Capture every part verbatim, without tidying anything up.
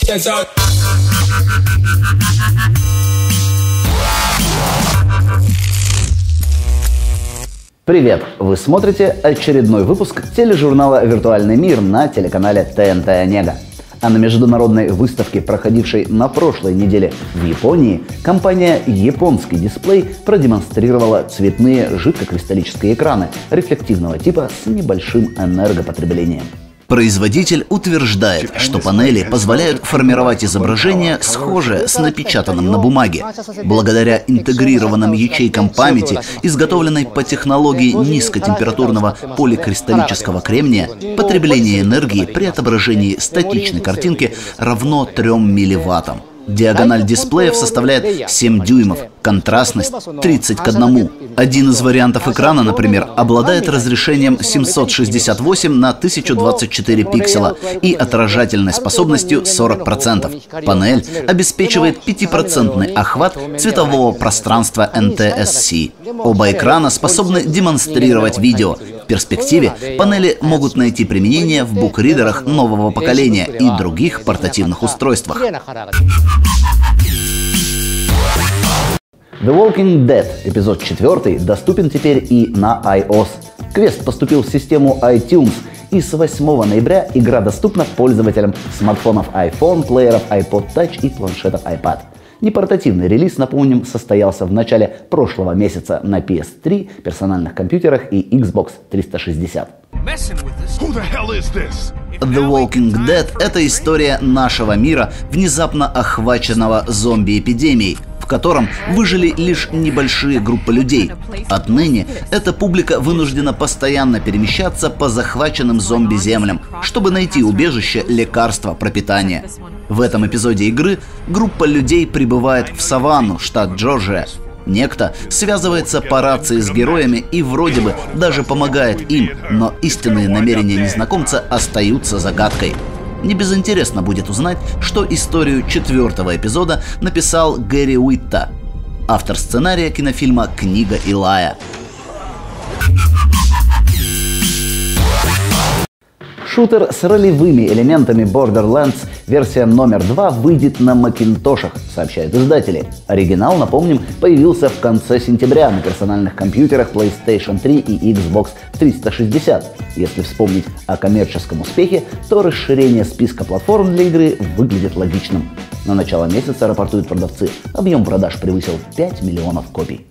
Привет! Вы смотрите очередной выпуск тележурнала «Виртуальный мир» на телеканале ТНТ Онега. А на международной выставке, проходившей на прошлой неделе в Японии, компания «Японский дисплей» продемонстрировала цветные жидкокристаллические экраны рефлективного типа с небольшим энергопотреблением. Производитель утверждает, что панели позволяют формировать изображение, схожее с напечатанным на бумаге. Благодаря интегрированным ячейкам памяти, изготовленной по технологии низкотемпературного поликристаллического кремния, потребление энергии при отображении статичной картинки равно трём милливаттам. Диагональ дисплеев составляет семь дюймов, контрастность тридцать к одному. Один из вариантов экрана, например, обладает разрешением семьсот шестьдесят восемь на тысячу двадцать четыре пикселя и отражательной способностью сорок процентов. Панель обеспечивает пятипроцентный охват цветового пространства эн ти эс си. Оба экрана способны демонстрировать видео. В перспективе панели могут найти применение в букридерах нового поколения и других портативных устройствах. The Walking Dead эпизод четыре доступен теперь и на iOS. Квест поступил в систему iTunes, и с восьмого ноября игра доступна пользователям смартфонов iPhone, плееров iPod Touch и планшетов iPad. Непортативный релиз, напомним, состоялся в начале прошлого месяца на пи эс три, персональных компьютерах и Xbox триста шестьдесят. The Walking Dead — это история нашего мира, внезапно охваченного зомби-эпидемией, в котором выжили лишь небольшие группы людей. Отныне эта публика вынуждена постоянно перемещаться по захваченным зомби-землям, чтобы найти убежище, лекарства, пропитание. В этом эпизоде игры группа людей прибывает в саванну, штат Джорджия. Некто связывается по рации с героями и вроде бы даже помогает им, но истинные намерения незнакомца остаются загадкой. Не безинтересно будет узнать, что историю четвертого эпизода написал Гэри Уитта, автор сценария кинофильма «Книга Илая». Шутер с ролевыми элементами Borderlands версия номер два выйдет на макинтошах, сообщают издатели. Оригинал, напомним, появился в конце сентября на персональных компьютерах PlayStation три и Xbox триста шестьдесят. Если вспомнить о коммерческом успехе, то расширение списка платформ для игры выглядит логичным. На начало месяца, рапортуют продавцы, объем продаж превысил пять миллионов копий.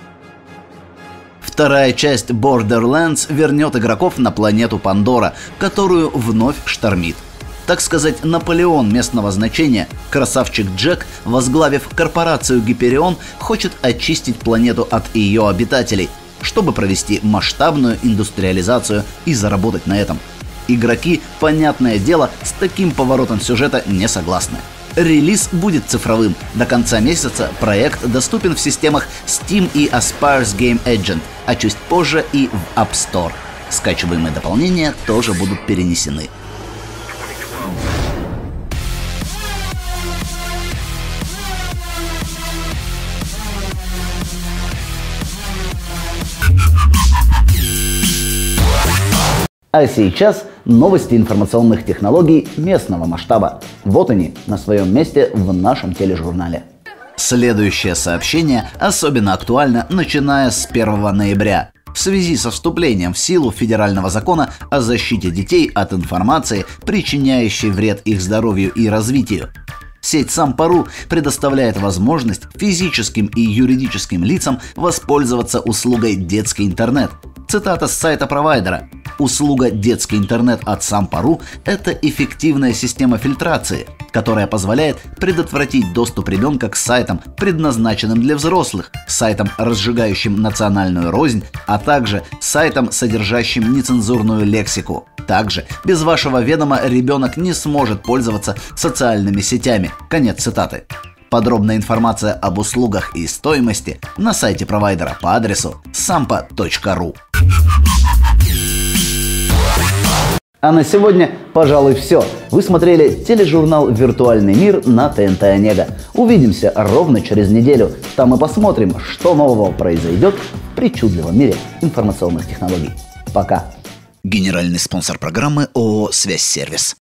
Вторая часть Borderlands вернет игроков на планету Пандора, которую вновь штормит. Так сказать, Наполеон местного значения, красавчик Джек, возглавив корпорацию Гиперион, хочет очистить планету от ее обитателей, чтобы провести масштабную индустриализацию и заработать на этом. Игроки, понятное дело, с таким поворотом сюжета не согласны. Релиз будет цифровым. До конца месяца проект доступен в системах Steam и Aspire's Game Agent, а чуть позже и в App Store. Скачиваемые дополнения тоже будут перенесены. А сейчас новости информационных технологий местного масштаба. Вот они на своем месте в нашем тележурнале. Следующее сообщение особенно актуально, начиная с первого ноября. В связи со вступлением в силу федерального закона о защите детей от информации, причиняющей вред их здоровью и развитию. Сеть Сампа.ру предоставляет возможность физическим и юридическим лицам воспользоваться услугой «Детский интернет». Цитата с сайта провайдера. Услуга «Детский интернет» от Сампа.ру – это эффективная система фильтрации, которая позволяет предотвратить доступ ребенка к сайтам, предназначенным для взрослых, сайтам, разжигающим национальную рознь, а также сайтам, содержащим нецензурную лексику. Также без вашего ведома ребенок не сможет пользоваться социальными сетями. Конец цитаты. Подробная информация об услугах и стоимости на сайте провайдера по адресу сампа точка ру. А на сегодня, пожалуй, все. Вы смотрели тележурнал «Виртуальный мир» на ТНТ Онега. Увидимся ровно через неделю. Там мы посмотрим, что нового произойдет в причудливом мире информационных технологий. Пока. Генеральный спонсор программы ООО «Связь Сервис».